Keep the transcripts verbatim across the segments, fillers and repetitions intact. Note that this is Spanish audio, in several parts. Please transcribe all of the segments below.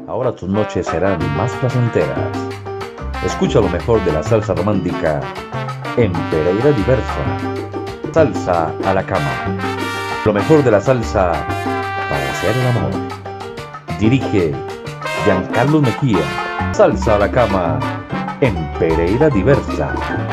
Ahora tus noches serán más placenteras. Escucha lo mejor de la salsa romántica en Pereira Diversa. Salsa a la cama. Lo mejor de la salsa para hacer el amor. Dirige Giancarlo Mejía. Salsa a la cama en Pereira Diversa.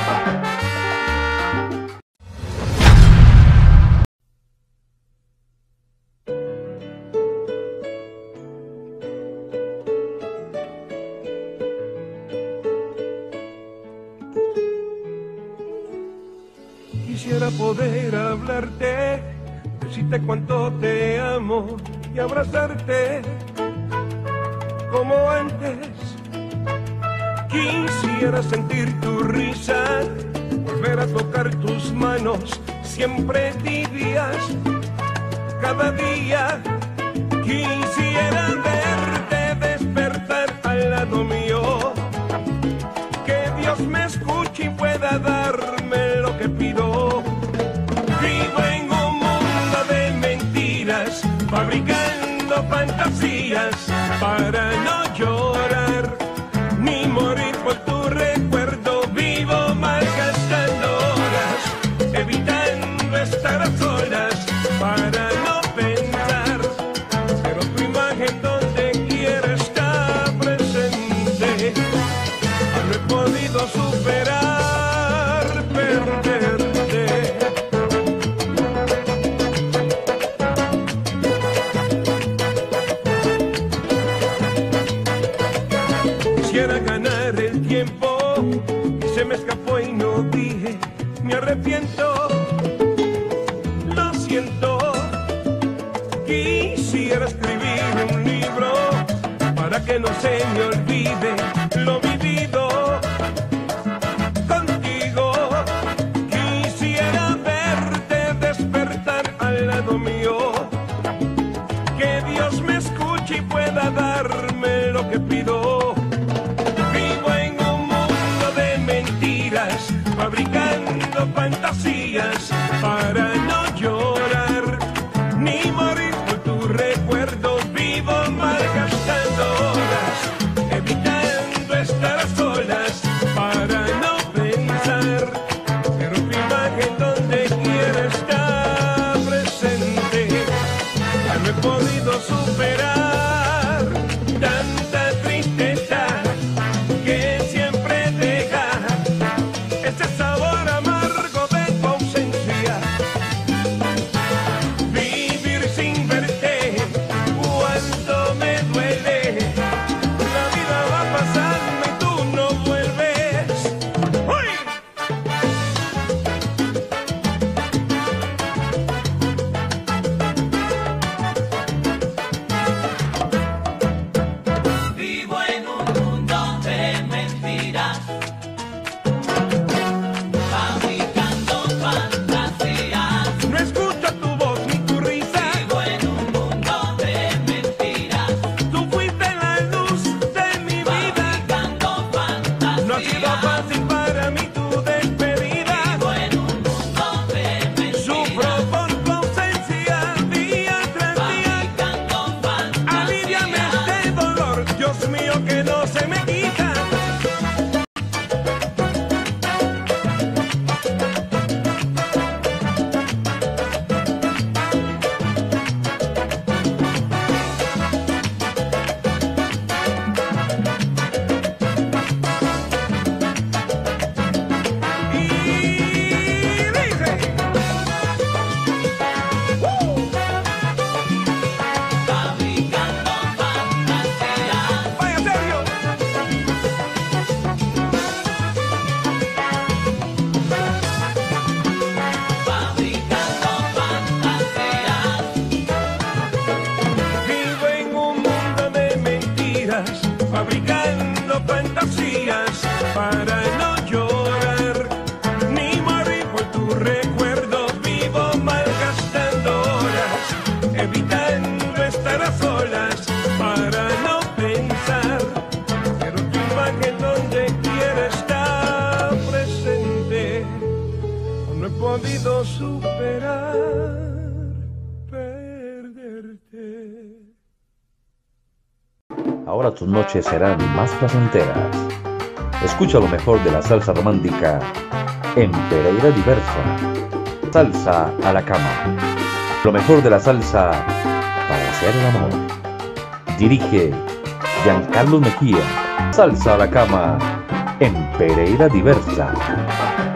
Quisiera poder hablarte, decirte cuánto te amo y abrazarte como antes. Quisiera sentir tu risa, volver a tocar tus manos, siempre tibias, cada día. Quisiera verte despertar al lado mío, que Dios me escuche y pueda darme lo que pido. Vivo en un mundo de mentiras, fabricando fantasías para no llorar ni morir por tu recuerdo. Vivo malgastando horas, evitando estar a solas para no pensar, pero tu imagen donde quiera está presente. No he podido superar perderte. Quisiera ganar el tiempo y se me escapó y no dije, me arrepiento, lo siento. Quisiera escribir un libro para que no se me olvide lo vivido contigo. Quisiera verte despertar al lado mío, que Dios me escuche y pueda darme lo que pido. Vivo en un mundo de mentiras, fabricando fantasías para no llorar ni morir por tu recuerdo. Vivo malgastando horas, evitando estar a solas para no pensar, pero tu imagen donde quiera está presente. Ya no he podido superar tanta tristeza que siempre deja ese sabor amargo de tu ausencia. Vivir sin verte cuánto me duele. La vida va pasando y tú no vuelves. ¡Uy! Vivo en un mundo de mentiras, fabricando fantasías. No escucho tu voz ni tu risa. Vivo en un mundo de mentiras, Tú fuiste la luz de mi vida. fabricando fantasías. No ha sido fácil para mí tu despedida. Vivo en un mundo de mentiras, Sufro por tu ausencia día tras día. fabricando Aliviame fantasías. este dolor, Dios mío, que no se me quita. Y dice, ¡uh! Fabricando fantasías. Vaya serio. Fabricando fantasías. Vivo en un mundo de mentiras, fabricando fantasías para no llorar ni morir por tu recuerdo. Vivo malgastando horas, evitando estar a solas para no pensar, pero tu imagen donde quiera está presente. No he podido superar perderte. Ahora tus noches serán más placenteras. Escucha lo mejor de la salsa romántica en Pereira Diversa. Salsa a la cama. Lo mejor de la salsa para hacer el amor. Dirige Giancarlo Mejía. Salsa a la cama en Pereira Diversa.